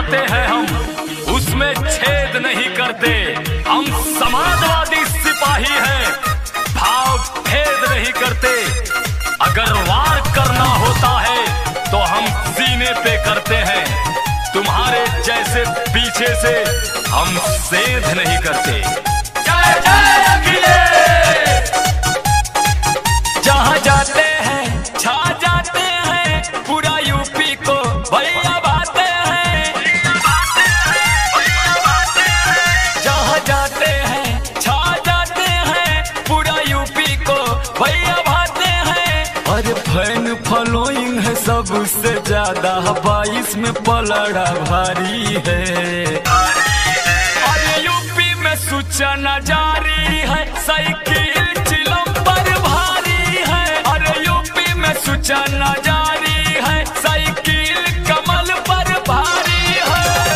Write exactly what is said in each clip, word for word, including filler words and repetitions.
खाते हैं हम, उसमें छेद नहीं करते। हम समाजवादी सिपाही हैं, भाव भेद नहीं करते। अगर वार करना होता है तो हम सीने पे करते हैं। तुम्हारे जैसे पीछे से हम सेंध नहीं करते। जय जय अखिलेश। जहाँ जाते हैं छा जाते हैं, पूरा यूपी को भैया बाते हैं। जहाँ जाते हैं छा जाते हैं, पूरा यूपी को भैया भाते हैं। अरे फैन फॉलोइंग है सबसे ज्यादा, बाईस में पलड़ा भारी है। अरे यूपी में सूचना जारी है, साइकिल चिलम पर भारी है। अरे यूपी में सूचना जारी है, साइकिल कमल पर भारी है।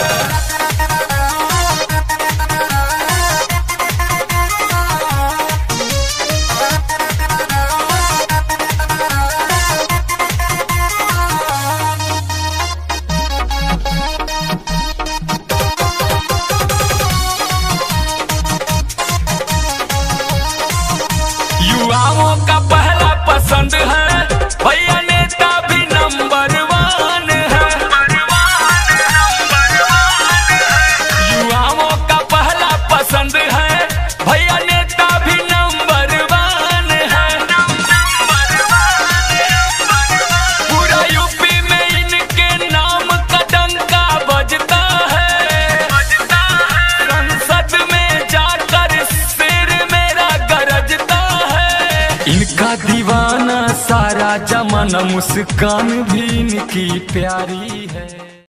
युवाओं का पहला पसंद है भैया नेता भी नंबर वन है। युवाओं का पहला पसंद है भैया नेता भी नंबर वन है। पूरा यूपी में इनके नाम का डंका बजता है। संसद में जाकर सिर मेरा गरजता है। इनका दीवाना सारा जमाना, मुस्कान भी इनकी प्यारी है।